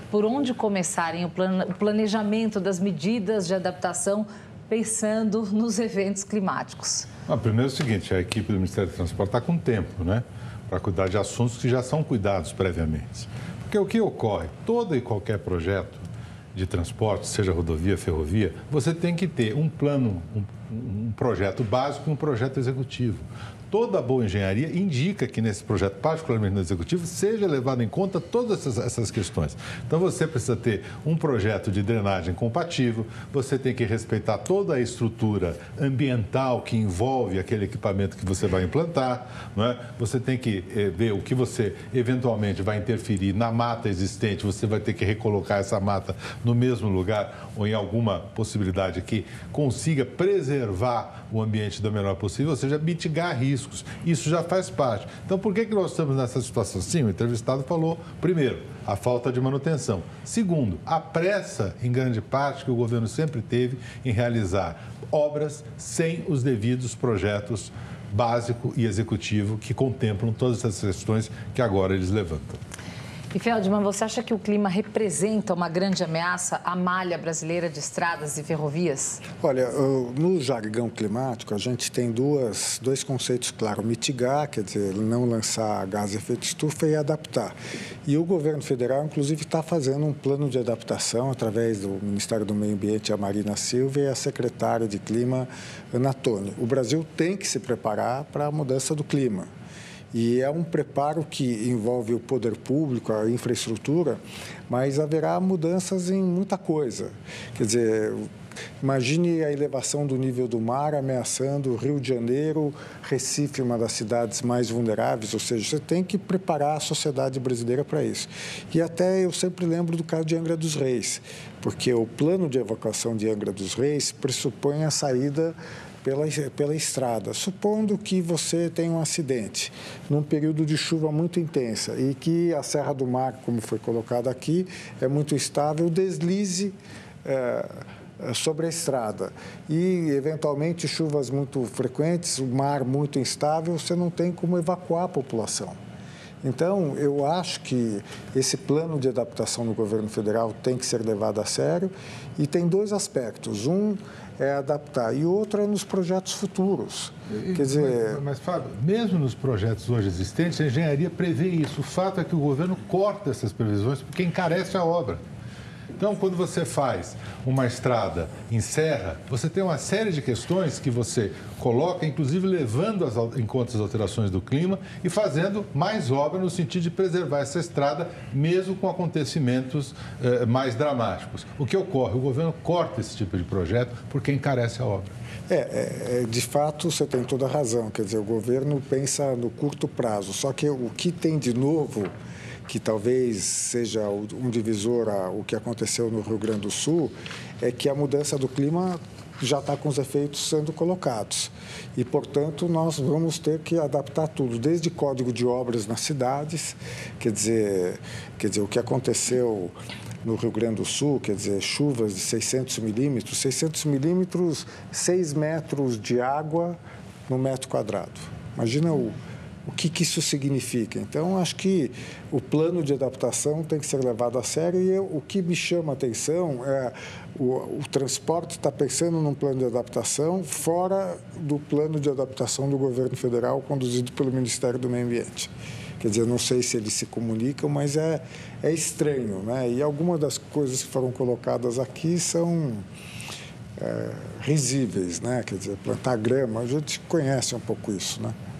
por onde começarem o planejamento das medidas de adaptação pensando nos eventos climáticos? Primeiro é o seguinte, a equipe do Ministério do Transporte está com tempo, né, para cuidar de assuntos que já são cuidados previamente. Porque o que ocorre? Todo e qualquer projeto de transporte, seja rodovia, ferrovia, você tem que ter um plano, um projeto básico e um projeto executivo. Toda boa engenharia indica que nesse projeto, particularmente no executivo, seja levado em conta todas essas questões. Então, você precisa ter um projeto de drenagem compatível, você tem que respeitar toda a estrutura ambiental que envolve aquele equipamento que você vai implantar, não é? Você tem que ver o que você eventualmente vai interferir na mata existente, você vai ter que recolocar essa mata no mesmo lugar ou em alguma possibilidade que consiga preservar o ambiente da melhor possível, ou seja, mitigar riscos. Isso já faz parte. Então, por que nós estamos nessa situação? Sim, o entrevistado falou, primeiro, a falta de manutenção. Segundo, a pressa, em grande parte, que o governo sempre teve em realizar obras sem os devidos projetos básico e executivo que contemplam todas essas questões que agora eles levantam. E, Feldman, você acha que o clima representa uma grande ameaça à malha brasileira de estradas e ferrovias? Olha, no jargão climático, a gente tem dois conceitos claros. Mitigar, quer dizer, não lançar gás de efeito estufa, e adaptar. E o governo federal, inclusive, está fazendo um plano de adaptação através do Ministério do Meio Ambiente, a Marina Silva, e a secretária de Clima, Ana Toni. O Brasil tem que se preparar para a mudança do clima. E é um preparo que envolve o poder público, a infraestrutura, mas haverá mudanças em muita coisa. Quer dizer, imagine a elevação do nível do mar ameaçando o Rio de Janeiro, Recife, uma das cidades mais vulneráveis, ou seja, você tem que preparar a sociedade brasileira para isso. E até eu sempre lembro do caso de Angra dos Reis, porque o plano de evacuação de Angra dos Reis pressupõe a saída pela estrada, supondo que você tem um acidente num período de chuva muito intensa e que a Serra do Mar, como foi colocado aqui, é muito instável, deslize sobre a estrada e, eventualmente, chuvas muito frequentes, o mar muito instável, você não tem como evacuar a população. Então, eu acho que esse plano de adaptação do governo federal tem que ser levado a sério e tem dois aspectos. Um é adaptar e o outro é nos projetos futuros. Quer dizer... Mas, Fábio, mesmo nos projetos hoje existentes, a engenharia prevê isso. O fato é que o governo corta essas previsões porque encarece a obra. Então, quando você faz uma estrada em serra, você tem uma série de questões que você coloca, inclusive levando em conta as alterações do clima e fazendo mais obra no sentido de preservar essa estrada, mesmo com acontecimentos mais dramáticos. O que ocorre? O governo corta esse tipo de projeto porque encarece a obra. De fato, você tem toda a razão. Quer dizer, o governo pensa no curto prazo, só que o que tem de novo, que talvez seja um divisor o que aconteceu no Rio Grande do Sul, é que a mudança do clima já está com os efeitos sendo colocados. E, portanto, nós vamos ter que adaptar tudo, desde código de obras nas cidades, quer dizer, o que aconteceu no Rio Grande do Sul, quer dizer, chuvas de 600 milímetros, 6 metros de água no metro quadrado. Imagina o que isso significa. Então, acho que o plano de adaptação tem que ser levado a sério e o que me chama a atenção é o transporte está pensando num plano de adaptação fora do plano de adaptação do governo federal conduzido pelo Ministério do Meio Ambiente. Quer dizer, não sei se eles se comunicam, mas é estranho, né? E algumas das coisas que foram colocadas aqui são risíveis, né? Quer dizer, plantar grama, a gente conhece um pouco isso, né?